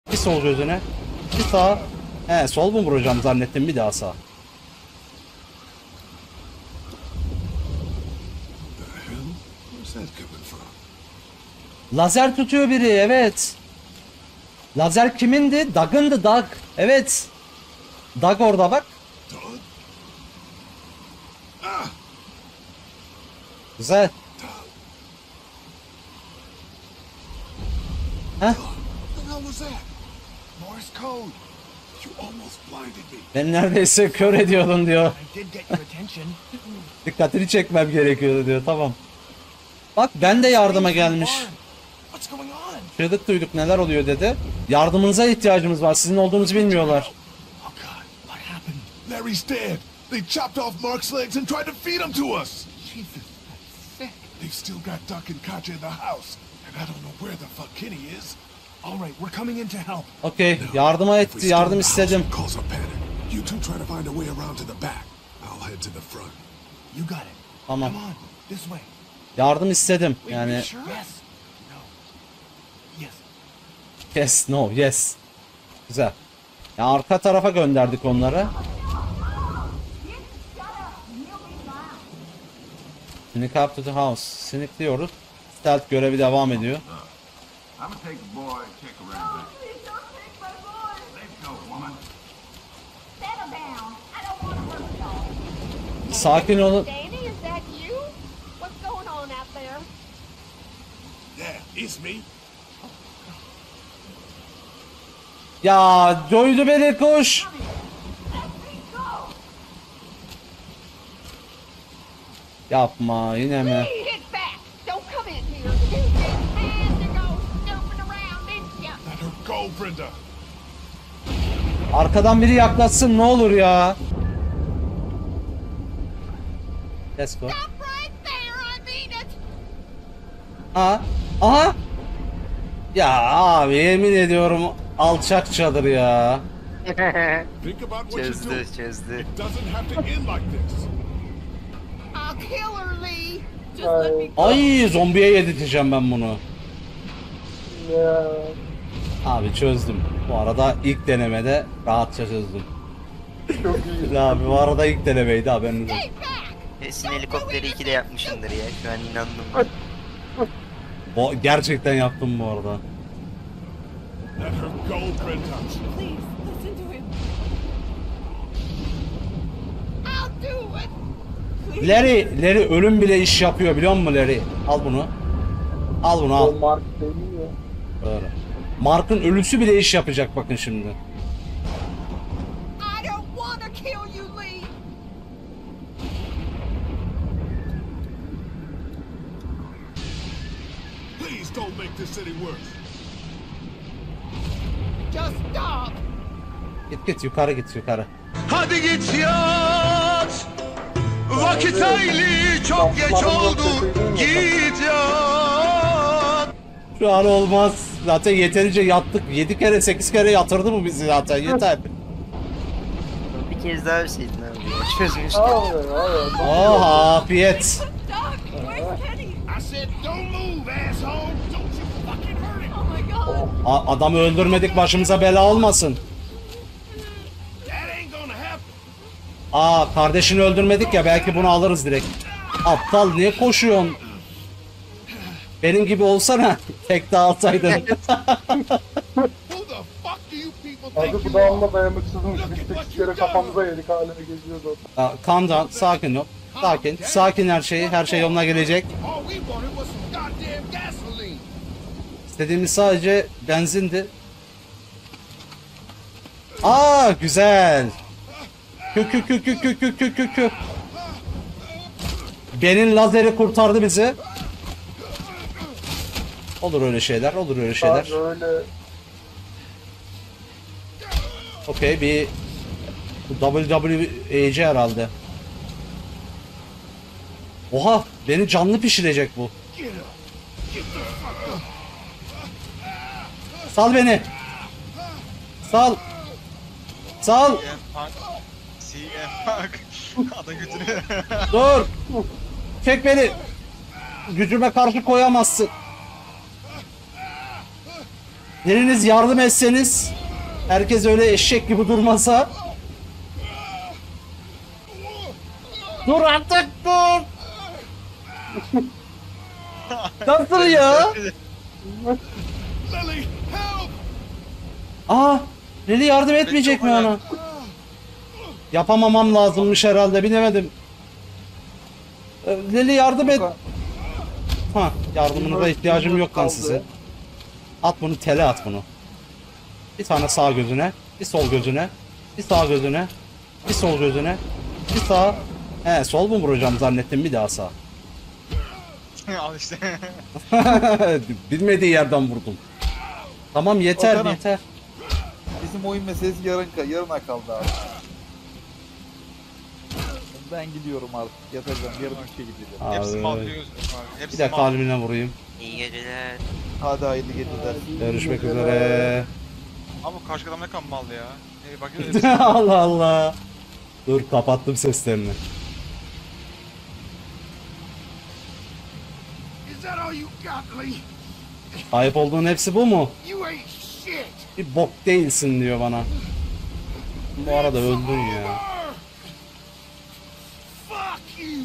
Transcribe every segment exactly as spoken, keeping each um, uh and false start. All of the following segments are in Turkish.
Bir sol gözüne. Bir sağ. He, sol mu vuracağım zannettim, bir daha sağ. Lazer tutuyor biri, evet. Lazer kimindi? Doug'ındı, Doug. Evet. Doug orada bak. Güzel. Heh. Ben neredeyse kör ediyordun diyor. Dikkatini çekmem gerekiyordu diyor. Tamam. Bak ben de yardıma gelmiş. Çığlık duyduk, neler oluyor dedi. Yardımınıza ihtiyacımız var. Sizin olduğunuzu bilmiyorlar. Larry's dead. They chopped off Mark's legs and tried to feed him to us. Jesus, that's sick. They've still got Doc and Katja in the house, and I don't know where the fuck Kenny is. All right, we're coming in to help. Okay, yardıma etti, yardım istedim. Cause a panic. You two try to find a way around to the back. I'll head to the front. You got it. Tamam. Come on, this way. Yardım istedim. Yani Yes. No. Yes. yes, no, yes. Güzel. Ya arka tarafa gönderdik onları. Sneak up to the house. Sneakliyoruz. Stealth görevi devam ediyor. Sakin olun. Yeah, it's me. Ya dövdü beni, koş. Yapma yine mi? Let her go, Brenda. Arkadan biri yaklaşsın ne olur ya. Let's go. Ha? Aha. Ya abi yemin ediyorum alçakçadır ya. Think about what you're Çözdü, doing. çözdü. It doesn't have to end like this. Ay zombiye yedirteceğim ben bunu. Ya. Abi çözdüm. Bu arada ilk denemede rahatça çözdüm. Çok iyi. Abi bu arada ilk denemeydi, haberiniz olsun. Kesin helikopteri iki de yapmışındır ya. Şu an inandım. O gerçekten yaptım bu arada. Let her go, Brenda. Larry, Larry ölüm bile iş yapıyor biliyor musun Larry? Al bunu. Al bunu O al. Mark değil ya. Öyle. Mark'ın ölüsü bile iş yapacak bakın şimdi. Please don't make this any worse. Git git yukarı git yukarı. Hadi git yat. Vakit hayli çok geç oldu. Git yat. Şu an olmaz. Zaten yeterince yattık. yedi kere sekiz kere yatırdı bu bizi zaten, yeter. Bir kez daha verseydin abi ya. Çözmüştüm. Hayır hayır. Oh afiyet. I said don't move, asshole. Don't you fucking hurt him. A- adamı öldürmedik, başımıza bela olmasın. That ain't gonna happen. Aa kardeşini öldürmedik ya, belki bunu alırız direkt. Aptal niye koşuyorsun? Benim gibi olsana. Tek dağıtsaydın. Who the fuck do you people think Hadi you bu da are? amma dayanıksızmış. Biz sekiz kere kafamıza yedik hala geziyordu. Aa, calm down, sakin ol. Sakin, sakin her şeyi, her şey yoluna gelecek. All we wanted was some goddamn gasoline. İstediğimiz sadece benzindi. Aa güzel. Kü kü kü kü kü kü kü kü kü. Ben'in lazeri kurtardı bizi. Olur öyle şeyler, olur öyle şeyler. Abi öyle Okey, bir W W E'ci herhalde. Oha, beni canlı pişirecek bu. Sal beni. Sal. Sal. C M Punk. Ada götünü. Dur. Çek beni. Gücüme karşı koyamazsın. Biriniz yardım etseniz. Herkes öyle eşek gibi durmasa. Dur artık dur. Nasıl ya? Lily, help! Aa, Lily yardım etmeyecek mi ona? Yapamamam lazımmış herhalde, bilemedim. Ee, Lily yardım et. Ha, yardımınıza ihtiyacım yok lan size. At bunu, tele at bunu. Bir tane sağ gözüne, bir sol gözüne, bir sağ gözüne, bir sol gözüne, bir sağ. He, sol mu vuracağım zannettim, bir daha sağ. Al işte. Bilmediği yerden vurdum. Tamam yeter Okan'ım. yeter. Bizim oyun meselesi yarın yarına kaldı abi. Ben gidiyorum artık. Yatacağım. Yarın işe gideceğim. Hepsi Abi, mal biliyoruz. Abi. Hepsi bir de mal. kalbine vurayım. İyi geceler. Hadi hayırlı geceler. Görüşmek üzere. Ama bu karşı adam ne kadar mal ya. Ee, bak hepsi Allah Allah. Dur, kapattım seslerini. Is that all you got, Lee? Ayıp olduğun hepsi bu mu? You ain't shit! Bir bok değilsin diyor bana. Bu arada öldün ya. Over! Fuck you!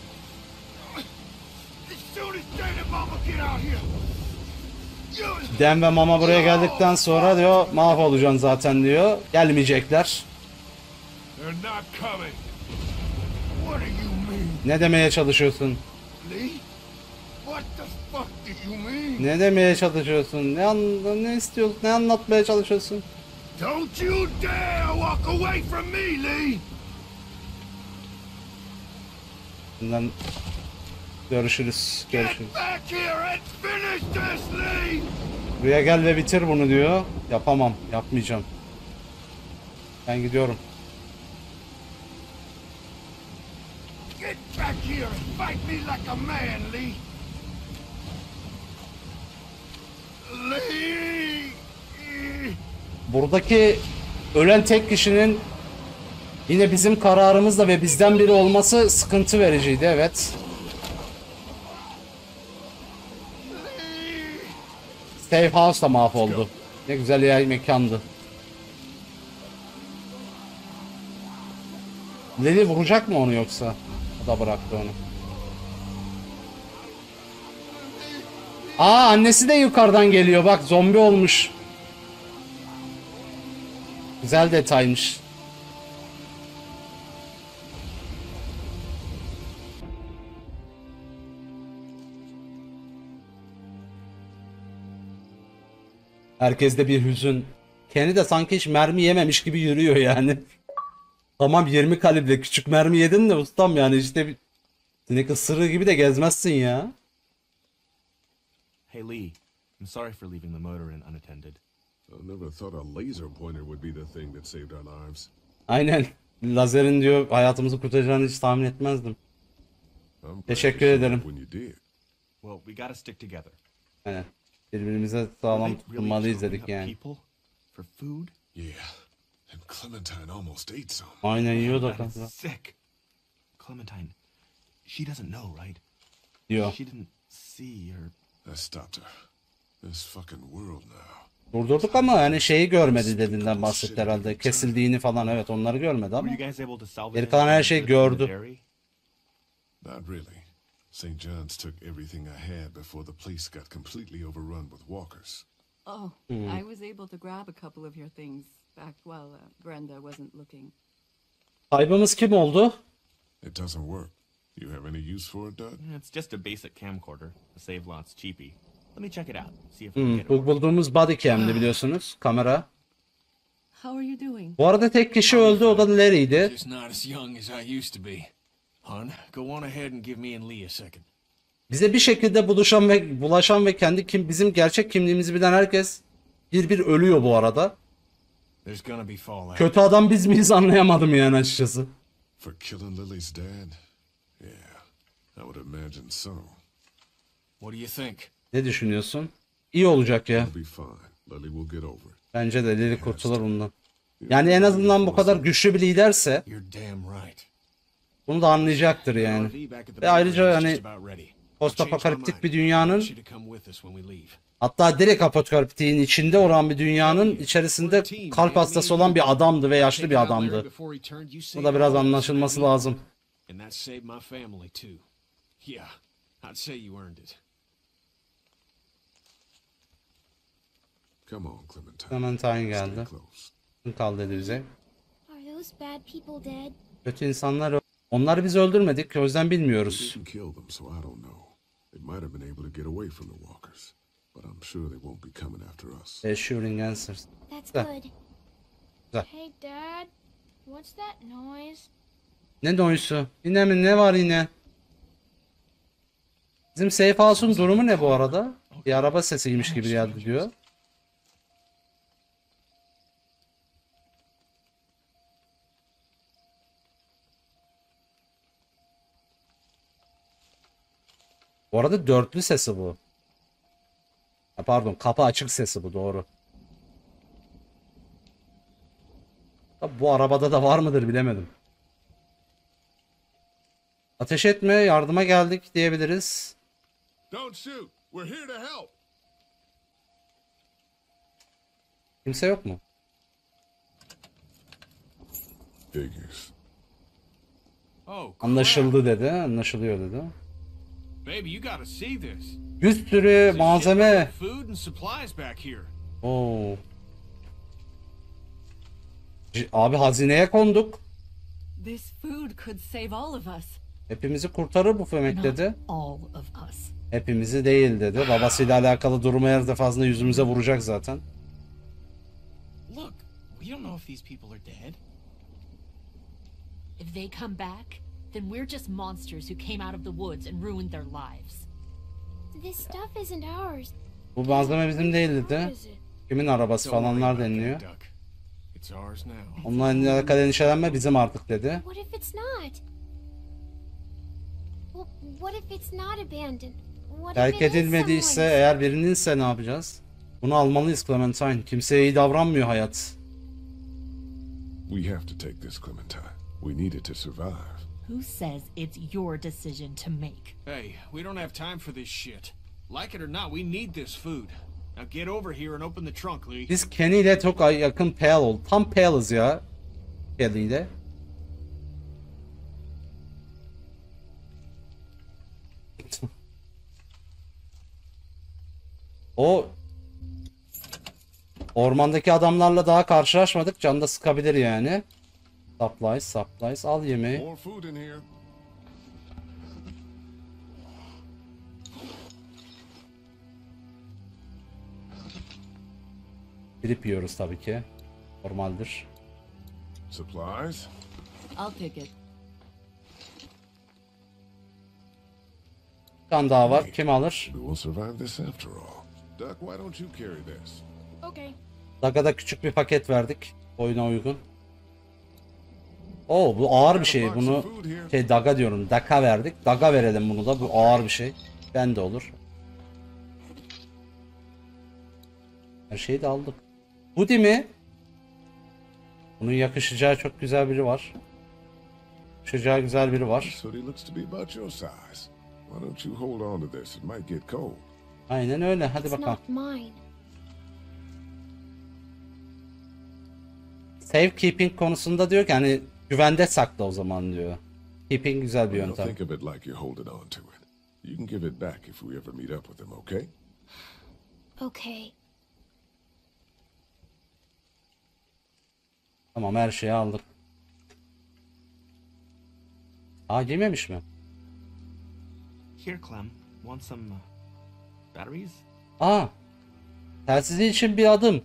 As soon as Dad and Mama get out here, you... Den ve Mama buraya geldikten sonra diyor mahvolacaksın zaten diyor. Gelmeyecekler. They're not coming. What do you mean, Ne demeye çalışıyorsun? Lee? What the fuck do you mean? Ne demeye çalışıyorsun? Ne, an ne istiyorsun? Ne anlatmaya çalışıyorsun? Don't you dare walk away from me, Lee! Bundan görüşürüz. Görüşürüz. Get back here and finish this, Lee! Buraya gel ve bitir bunu diyor. Yapamam. Yapmayacağım. Ben gidiyorum. Get back here and fight me like a man, Lee! Lee! Buradaki ölen tek kişinin yine bizim kararımızla ve bizden biri olması sıkıntı vericiydi, evet. Safe House da mahvoldu. Ne güzel yer mekandı. Lily vuracak mı onu yoksa? O da bıraktı onu. Aa, annesi de yukarıdan geliyor, bak zombi olmuş. Güzel detaymış. Herkeste bir hüzün. Kendi de sanki hiç mermi yememiş gibi yürüyor yani. Tamam, yirmi kalibre küçük mermi yedin de ustam, yani işte bir sinek ısırığı gibi de gezmezsin ya. Hey Lee, I'm sorry for leaving the motor in unattended. I never thought a laser pointer would be the thing that saved our lives. Aynen. Lazerin diyor hayatımızı kurtaracağını hiç tahmin etmezdim. I'm glad Teşekkür you showed ederim. up when you did. Well, we gotta stick together. Aynen. Birbirimize sağlam Were they really tutunmalıyız chopping dedik up yani. people for food? Yeah, and Clementine almost ate some. Aynen, yiyor da That is kanka. sick. Clementine, she doesn't know, right? Diyor. She didn't see or I stopped her. This fucking world now. Durdurduk ama yani şeyi görmedi dediğinden bahsetti herhalde. Kesildiğini falan, evet, onları görmedi ama. were you guys able to salvage Geri kalan her anything şeyi good from the gördü. dairy? Not really. Saint John's took everything I had before the place got completely overrun with walkers. Oh, I was able to grab a couple of your things back while uh, Brenda wasn't looking. Kaybımız kim oldu? It doesn't work. You have any use for it, Dad? Yeah, it's just a basic camcorder. The save lot's cheapy. Let me check it out. See if we can Hmm, get it. bu bulduğumuz body cam'di biliyorsunuz. Kamera. How are you doing? Bu arada tek kişi öldü, o da Larry'ydi. Just not as young as I used to be. Hun, go on ahead and give me and Lee a second. Bize bir şekilde buluşan ve bulaşan ve kendi kim bizim gerçek kimliğimizi bilen herkes bir bir ölüyor bu arada. There's gonna be fallout. Kötü adam biz miyiz anlayamadım yani açıkçası. For killing Lily's dad? Yeah, I would imagine so. What do you think? Ne düşünüyorsun? İyi olacak ya. It'll be fine. Lily will get over it. Bence de Lily kurtulur bundan. Yani en azından bu kadar güçlü bir liderse You're damn right. bunu da anlayacaktır yani. Lee back at the Ve ayrıca base is hani just about ready. postapokaliptik bir dünyanın I want you to come with us when we leave. Hatta direkt apokaliptiğin içinde olan bir dünyanın içerisinde kalp hastası olan bir adamdı ve yaşlı bir adamdı. Bu da biraz anlaşılması lazım. And that saved my family too. Yeah, I'd say you earned it. Come on, Clementine. Clementine geldi. Stay close. Kim kaldı dedi bize. Are those bad people dead? Kötü insanlar, onları biz öldürmedik, o yüzden We bilmiyoruz. didn't kill them, so I don't know. They might have been able to get away from the walkers, but I'm sure they won't be coming after us. Assuring answers. That's Güzel. good. Güzel. Hey, Dad. What's that noise? Ne doysu? Yine mi? Ne var yine? Bizim safe house'un durumu ne bu arada? Bir araba sesiymiş gibi geldi diyor. Bu arada dörtlü sesi bu. Ha, pardon, kapı açık sesi bu, doğru. Tabii bu arabada da var mıdır bilemedim. Ateş etme, yardıma geldik diyebiliriz. Don't shoot. We're here to help. Kimse yok mu? Figures. Oh, crap. Anlaşıldı dedi, anlaşılıyor dedi. Baby, you gotta see this. Bir sürü There's a malzeme. shitload of food and supplies back here. Oo. C- Abi hazineye konduk. This food could save all of us. Hepimizi kurtarır bu yemek Not dedi. all of us. Hepimizi değil dedi. Babasıyla alakalı durumu her defasında yüzümüze vuracak zaten. Look, we don't know if these people are dead. If they come back, then we're just monsters who came out of the woods and ruined their lives. This stuff isn't ours. Bu malzeme bizim değil dedi. Kimin arabası Don't worry falanlar about that, deniliyor. Duck. It's ours now. Onunla alakalı endişelenme, bizim artık dedi. What if it's not? Well, what if it's not abandoned? What Terk if it is edilmediyse, someone's? eğer birininse ne yapacağız? Bunu almalıyız Clementine. Kimseye iyi davranmıyor hayat. We have to take this, Clementine. We need it to survive. Who says it's your decision to make? Hey, we don't have time for this shit. Like it or not, we need this food. Now get over here and open the trunk, Lee. Biz Kenny ile çok ay- yakın pal oldu. Tam palız ya. Kelly ile. O ormandaki adamlarla daha karşılaşmadık. Can da sıkabilir yani. Supplies, supplies. Al yemeği. More food in here. Girip yiyoruz tabii ki. Normaldir. Supplies. I'll take it. Bir tane daha var. Kim alır? We will survive this after all. Duck, why don't you carry this? Okay. Daga da küçük bir paket verdik. Oyuna uygun. Oo, bu ağır bir şey. Bunu şey, Daga diyorum. Daka verdik. Daga verelim bunu da. Bu ağır bir şey. Ben de olur. Her şeyi de aldık. Bu değil mi? Bunun yakışacağı çok güzel biri var. Yakışacağı güzel biri var. This hoodie looks to be about your size. Why don't you hold on to this? It might get cold. Aynen öyle. Hadi It's bakalım. not mine. Safekeeping konusunda diyor ki hani güvende sakla o zaman diyor. Keeping güzel bir Well, yöntem. think of it like you're holding on to it. You can give it back if we ever meet up with them, okay? Okay. Tamam, her şeyi aldık. Aa, yememiş mi? Here, Clem. Want some uh, batteries? Aa. Telsizi için bir adım.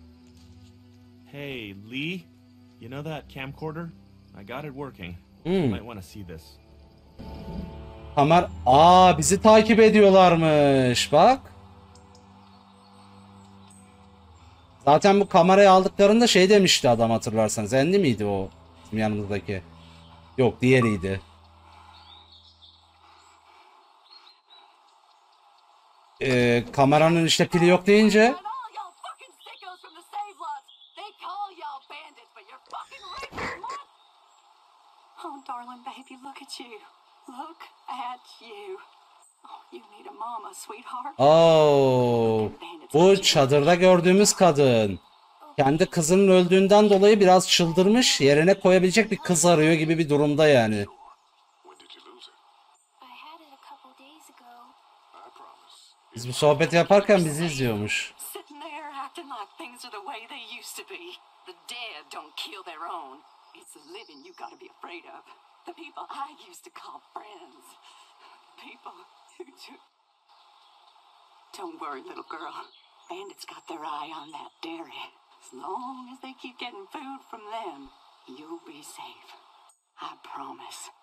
Hey, Lee. You know that camcorder? I got it working. Hmm. You might want to see this. Kamer... Aa, bizi takip ediyorlarmış. Bak. Zaten bu kamerayı aldıklarında şey demişti adam, hatırlarsanız. Andy miydi o bizim yanımızdaki? Yok, diğeriydi. Ee, kameranın işte pili yok deyince Oh, darling baby, look at you. Look at you. You need a mama, sweetheart. Oo, bu çadırda gördüğümüz kadın. Kendi kızının öldüğünden dolayı biraz çıldırmış, yerine koyabilecek bir kız arıyor gibi bir durumda yani. Biz bu sohbeti yaparken bizi izliyormuş. Sitting there acting like things are the way they used to be. The dead don't kill their own. It's the living you gotta be afraid of. The people I used to call friends. People who do... Don't worry, little girl. Bandits got their eye on that dairy. As long as they keep getting food from them, you'll be safe. I promise.